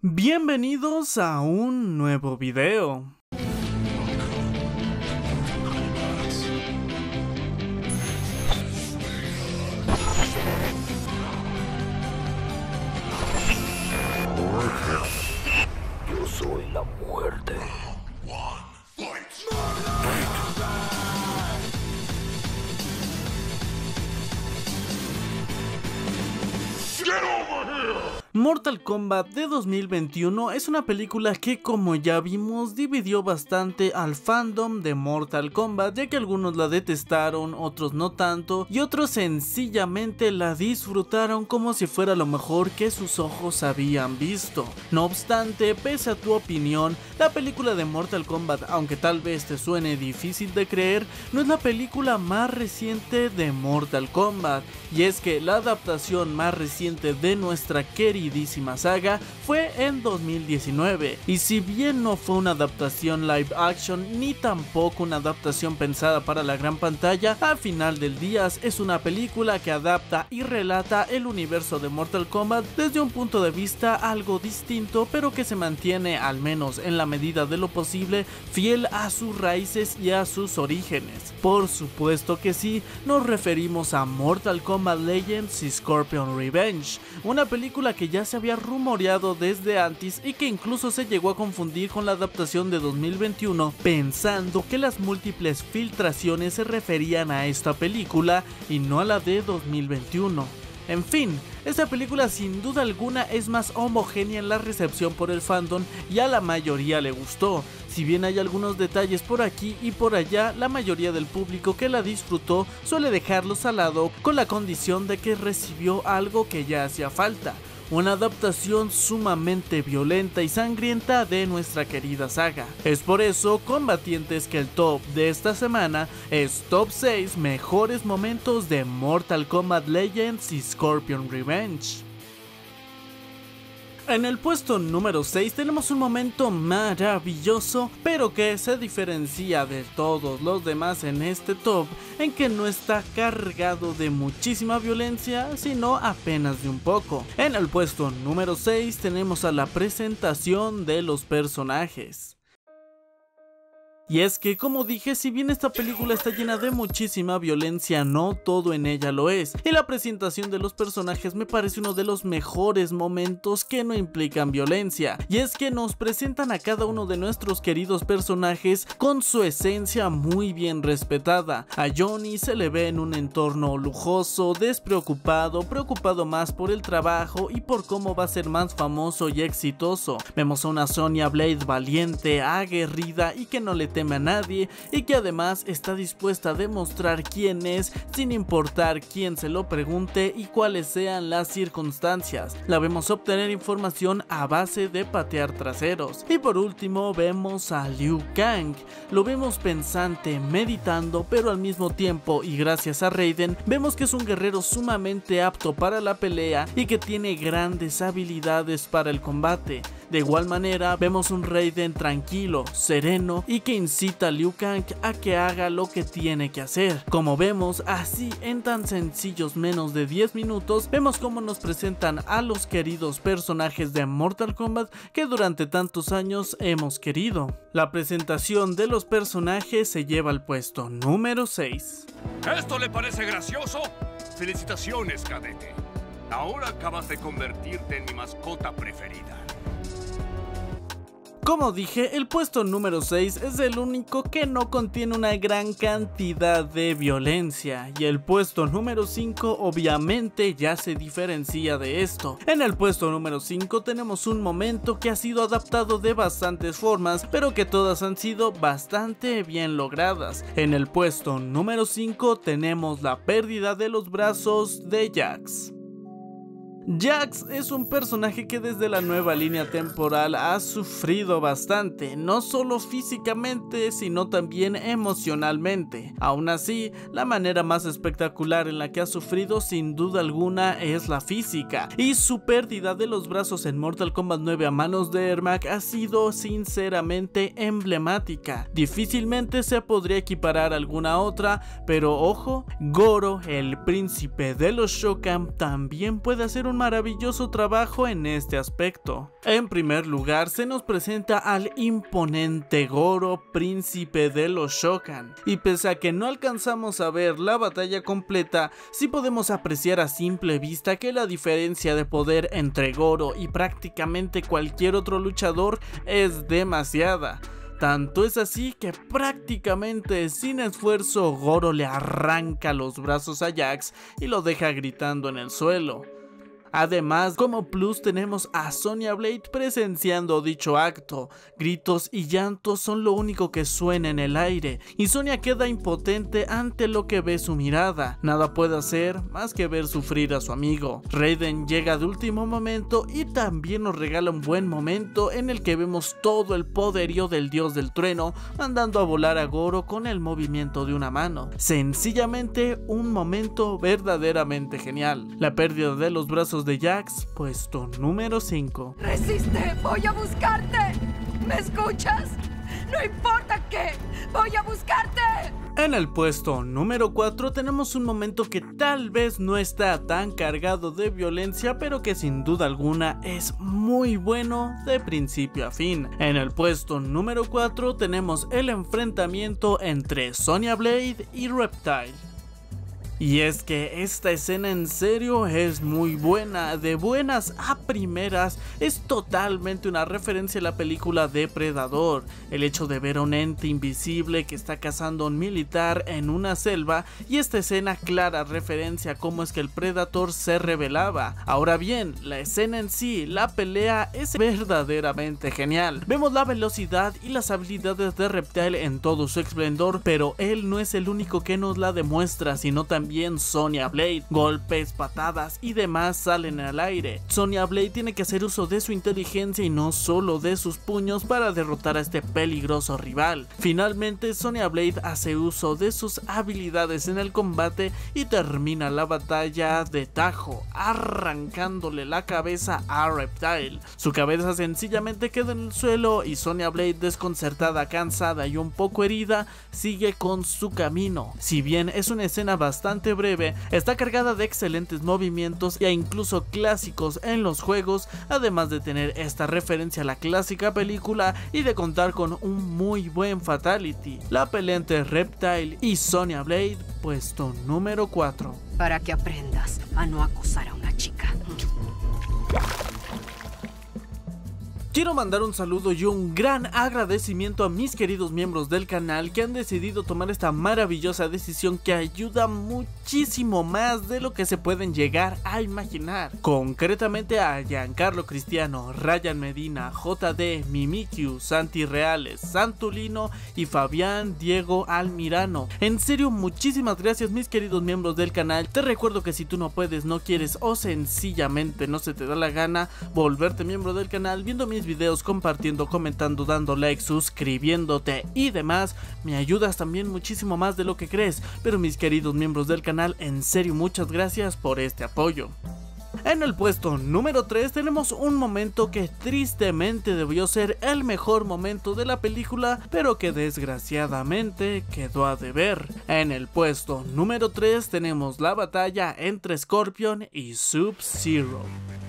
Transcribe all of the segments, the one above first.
Bienvenidos a un nuevo video. Yo soy la muerte. Mortal Kombat de 2021 es una película que, como ya vimos, dividió bastante al fandom de Mortal Kombat, ya que algunos la detestaron, otros no tanto, y otros sencillamente la disfrutaron como si fuera lo mejor que sus ojos habían visto. No obstante, pese a tu opinión, la película de Mortal Kombat, aunque tal vez te suene difícil de creer, no es la película más reciente de Mortal Kombat, y es que la adaptación más reciente de nuestra queridísima saga fue en 2019, y si bien no fue una adaptación live action ni tampoco una adaptación pensada para la gran pantalla, al final del día es una película que adapta y relata el universo de Mortal Kombat desde un punto de vista algo distinto, pero que se mantiene, al menos en la medida de lo posible, fiel a sus raíces y a sus orígenes. Por supuesto que sí, nos referimos a Mortal Kombat Legends y Scorpion Revenge, una película que ya se había rumoreado desde antes y que incluso se llegó a confundir con la adaptación de 2021, pensando que las múltiples filtraciones se referían a esta película y no a la de 2021. En fin, esta película sin duda alguna es más homogénea en la recepción por el fandom y a la mayoría le gustó. Si bien hay algunos detalles por aquí y por allá, la mayoría del público que la disfrutó suele dejarlos al lado con la condición de que recibió algo que ya hacía falta: una adaptación sumamente violenta y sangrienta de nuestra querida saga. Es por eso, combatientes, que el top de esta semana es Top 6 mejores momentos de Mortal Kombat Legends y Scorpion Revenge. En el puesto número 6 tenemos un momento maravilloso, pero que se diferencia de todos los demás en este top, en que no está cargado de muchísima violencia, sino apenas de un poco. En el puesto número 6 tenemos a la presentación de los personajes. Y es que, como dije, si bien esta película está llena de muchísima violencia, no todo en ella lo es, y la presentación de los personajes me parece uno de los mejores momentos que no implican violencia, y es que nos presentan a cada uno de nuestros queridos personajes con su esencia muy bien respetada. A Johnny se le ve en un entorno lujoso, despreocupado, preocupado más por el trabajo y por cómo va a ser más famoso y exitoso. Vemos a una Sonya Blade valiente, aguerrida y que no le teme a nadie, y que además está dispuesta a demostrar quién es sin importar quién se lo pregunte y cuáles sean las circunstancias. La vemos obtener información a base de patear traseros. Y por último vemos a Liu Kang. Lo vemos pensante, meditando, pero al mismo tiempo, y gracias a Raiden, vemos que es un guerrero sumamente apto para la pelea y que tiene grandes habilidades para el combate. De igual manera, vemos un Raiden tranquilo, sereno y que incita a Liu Kang a que haga lo que tiene que hacer. Como vemos, así en tan sencillos menos de 10 minutos, vemos cómo nos presentan a los queridos personajes de Mortal Kombat que durante tantos años hemos querido. La presentación de los personajes se lleva al puesto número 6. ¿Esto le parece gracioso? Felicitaciones, cadete. Ahora acabas de convertirte en mi mascota preferida. Como dije, el puesto número 6 es el único que no contiene una gran cantidad de violencia, y el puesto número 5 obviamente ya se diferencia de esto. En el puesto número 5 tenemos un momento que ha sido adaptado de bastantes formas, pero que todas han sido bastante bien logradas. En el puesto número 5 tenemos la pérdida de los brazos de Jax. Jax es un personaje que desde la nueva línea temporal ha sufrido bastante, no solo físicamente sino también emocionalmente. Aún así, la manera más espectacular en la que ha sufrido sin duda alguna es la física, y su pérdida de los brazos en Mortal Kombat 9 a manos de Ermac ha sido sinceramente emblemática. Difícilmente se podría equiparar a alguna otra, pero ojo, Goro, el príncipe de los Shokan, también puede hacer un un maravilloso trabajo en este aspecto. En primer lugar, se nos presenta al imponente Goro, príncipe de los Shokan, y pese a que no alcanzamos a ver la batalla completa, sí podemos apreciar a simple vista que la diferencia de poder entre Goro y prácticamente cualquier otro luchador es demasiada. Tanto es así que prácticamente sin esfuerzo Goro le arranca los brazos a Jax y lo deja gritando en el suelo. Además, como plus tenemos a Sonya Blade presenciando dicho acto. Gritos y llantos son lo único que suena en el aire, y Sonya queda impotente ante lo que ve su mirada. Nada puede hacer más que ver sufrir a su amigo. Raiden llega de último momento y también nos regala un buen momento en el que vemos todo el poderío del dios del trueno mandando a volar a Goro con el movimiento de una mano. Sencillamente un momento verdaderamente genial. La pérdida de los brazos de Jax, puesto número 5. ¡Resiste! ¡Voy a buscarte! ¿Me escuchas? ¡No importa qué! ¡Voy a buscarte! En el puesto número 4 tenemos un momento que tal vez no está tan cargado de violencia, pero que sin duda alguna es muy bueno de principio a fin. En el puesto número 4 tenemos el enfrentamiento entre Sonya Blade y Reptile. Y es que esta escena en serio es muy buena, de buenas a primeras es totalmente una referencia a la película Depredador. El hecho de ver a un ente invisible que está cazando a un militar en una selva, y esta escena clara referencia a cómo es que el Predator se rebelaba. Ahora bien, la escena en sí, la pelea es verdaderamente genial. Vemos la velocidad y las habilidades de Reptile en todo su esplendor, pero él no es el único que nos la demuestra, sino también Sonya Blade. Golpes, patadas y demás salen al aire. Sonya Blade tiene que hacer uso de su inteligencia y no solo de sus puños para derrotar a este peligroso rival. Finalmente Sonya Blade hace uso de sus habilidades en el combate y termina la batalla de tajo, arrancándole la cabeza a Reptile. Su cabeza sencillamente queda en el suelo y Sonya Blade, desconcertada, cansada y un poco herida, sigue con su camino. Si bien es una escena bastante breve, está cargada de excelentes movimientos e incluso clásicos en los juegos, además de tener esta referencia a la clásica película y de contar con un muy buen fatality. La pelea entre Reptile y Sonya Blade, puesto número 4. Para que aprendas a no acosar a una chica. Quiero mandar un saludo y un gran agradecimiento a mis queridos miembros del canal que han decidido tomar esta maravillosa decisión que ayuda muchísimo más de lo que se pueden llegar a imaginar. Concretamente a Giancarlo Cristiano, Ryan Medina, JD, Mimikyu, Santi Reales, Santulino y Fabián Diego Almirano. En serio, muchísimas gracias mis queridos miembros del canal. Te recuerdo que si tú no puedes, no quieres o sencillamente no se te da la gana volverte miembro del canal, viendo mis videos, compartiendo, comentando, dando like, suscribiéndote y demás, me ayudas también muchísimo más de lo que crees. Pero mis queridos miembros del canal, en serio muchas gracias por este apoyo. En el puesto número 3 tenemos un momento que tristemente debió ser el mejor momento de la película, pero que desgraciadamente quedó a deber. En el puesto número 3 tenemos la batalla entre Scorpion y Sub-Zero.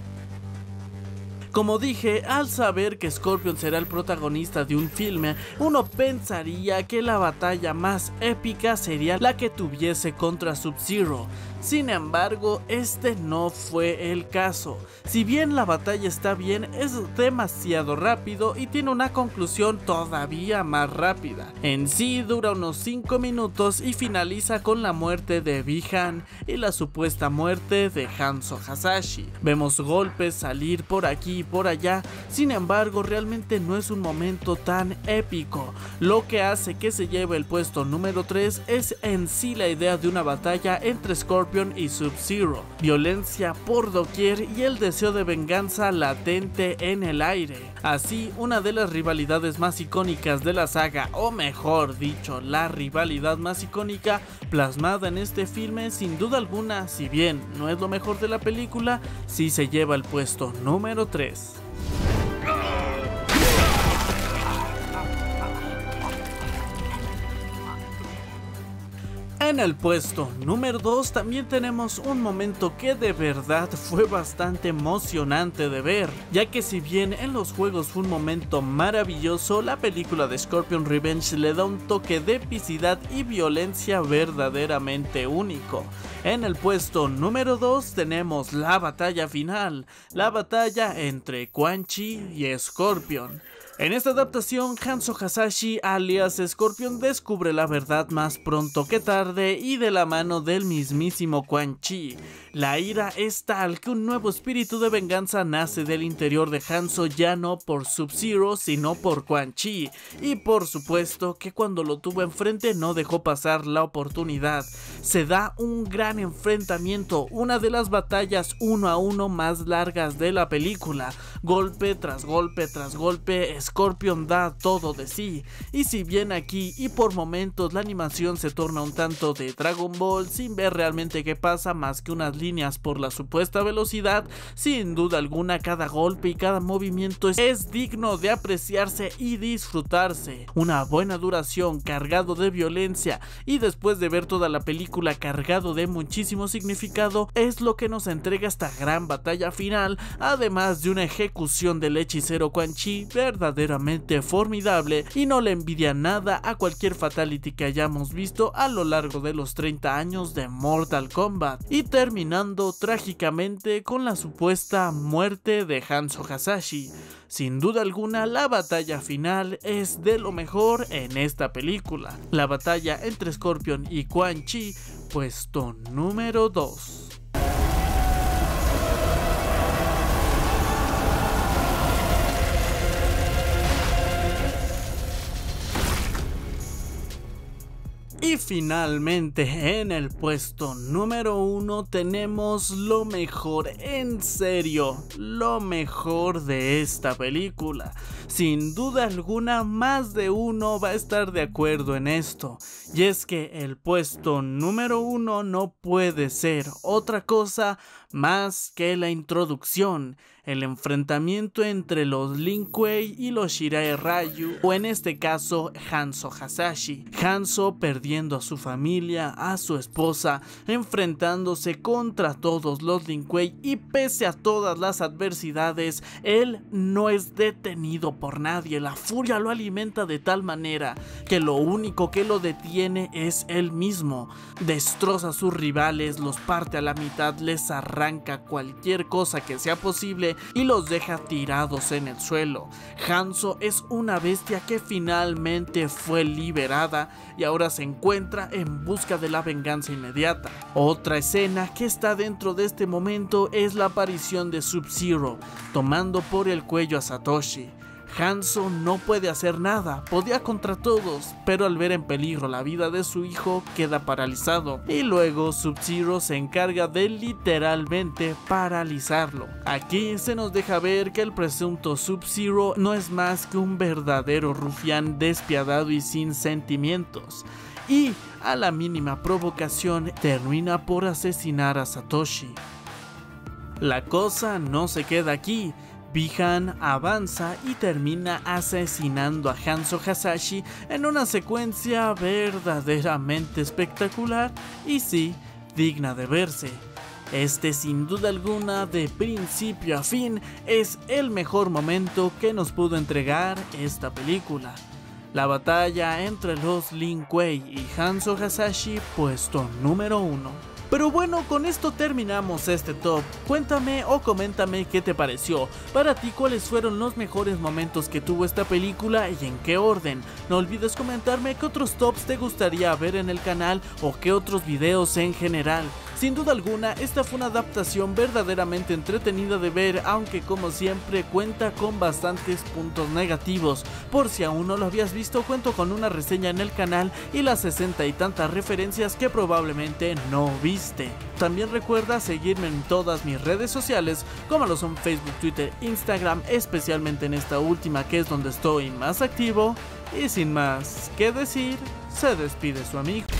Como dije, al saber que Scorpion será el protagonista de un filme, uno pensaría que la batalla más épica sería la que tuviese contra Sub-Zero. Sin embargo, este no fue el caso. Si bien la batalla está bien, es demasiado rápido y tiene una conclusión todavía más rápida. En sí dura unos 5 minutos y finaliza con la muerte de Bi-Han y la supuesta muerte de Hanzo Hasashi. Vemos golpes salir por aquí y por allá, sin embargo realmente no es un momento tan épico. Lo que hace que se lleve el puesto número 3 es en sí la idea de una batalla entre Scorpion y Sub-Zero, violencia por doquier y el deseo de venganza latente en el aire. Así, una de las rivalidades más icónicas de la saga, o mejor dicho, la rivalidad más icónica plasmada en este filme, sin duda alguna, si bien no es lo mejor de la película, sí se lleva el puesto número 3. En En el puesto número 2 también tenemos un momento que de verdad fue bastante emocionante de ver, ya que si bien en los juegos fue un momento maravilloso, la película de Scorpion Revenge le da un toque de epicidad y violencia verdaderamente único. En el puesto número 2 tenemos la batalla final, la batalla entre Quan Chi y Scorpion. En esta adaptación, Hanzo Hasashi alias Scorpion descubre la verdad más pronto que tarde y de la mano del mismísimo Quan Chi. La ira es tal que un nuevo espíritu de venganza nace del interior de Hanzo, ya no por Sub-Zero sino por Quan Chi, y por supuesto que cuando lo tuvo enfrente no dejó pasar la oportunidad. Se da un gran enfrentamiento, una de las batallas 1 a 1 más largas de la película. Golpe tras golpe tras golpe, Scorpion da todo de sí, y si bien aquí y por momentos la animación se torna un tanto de Dragon Ball sin ver realmente qué pasa más que unas líneas por la supuesta velocidad, sin duda alguna cada golpe y cada movimiento es digno de apreciarse y disfrutarse. Una buena duración, cargado de violencia y después de ver toda la película cargado de muchísimo significado, es lo que nos entrega esta gran batalla final, además de una ejecución del hechicero Quan Chi verdaderamente formidable y no le envidia nada a cualquier fatality que hayamos visto a lo largo de los 30 años de Mortal Kombat, y terminando trágicamente con la supuesta muerte de Hanzo Hasashi. Sin duda alguna, la batalla final es de lo mejor en esta película. La batalla entre Scorpion y Quan Chi, puesto número 2. Y finalmente en el puesto número 1 tenemos lo mejor, en serio, lo mejor de esta película. Sin duda alguna más de uno va a estar de acuerdo en esto, y es que el puesto número 1 no puede ser otra cosa más que la introducción, el enfrentamiento entre los Lin Kuei y los Shirai Ryu, o en este caso Hanzo Hasashi. Hanzo perdiendo a su familia, a su esposa, enfrentándose contra todos los Lin Kuei, y pese a todas las adversidades, él no es detenido por nadie. La furia lo alimenta de tal manera que lo único que lo detiene es él mismo. Destroza a sus rivales, los parte a la mitad, les arranca cualquier cosa que sea posible y los deja tirados en el suelo. Hanzo es una bestia que finalmente fue liberada y ahora se encuentra en busca de la venganza inmediata. Otra escena que está dentro de este momento es la aparición de Sub-Zero tomando por el cuello a Satoshi. Hanzo no puede hacer nada, podía contra todos, pero al ver en peligro la vida de su hijo queda paralizado, y luego Sub-Zero se encarga de literalmente paralizarlo. Aquí se nos deja ver que el presunto Sub-Zero no es más que un verdadero rufián despiadado y sin sentimientos, y a la mínima provocación termina por asesinar a Satoshi. La cosa no se queda aquí. Bi-Han avanza y termina asesinando a Hanzo Hasashi en una secuencia verdaderamente espectacular y sí, digna de verse. Este sin duda alguna, de principio a fin, es el mejor momento que nos pudo entregar esta película. La batalla entre los Lin Kuei y Hanzo Hasashi, puesto número 1. Pero bueno, con esto terminamos este top. Cuéntame o coméntame qué te pareció. Para ti, ¿cuáles fueron los mejores momentos que tuvo esta película y en qué orden? No olvides comentarme qué otros tops te gustaría ver en el canal o qué otros videos en general. Sin duda alguna, esta fue una adaptación verdaderamente entretenida de ver, aunque como siempre cuenta con bastantes puntos negativos. Por si aún no lo habías visto, cuento con una reseña en el canal y las 60 y tantas referencias que probablemente no viste. También recuerda seguirme en todas mis redes sociales, como lo son Facebook, Twitter, Instagram, especialmente en esta última que es donde estoy más activo. Y sin más que decir, se despide su amigo.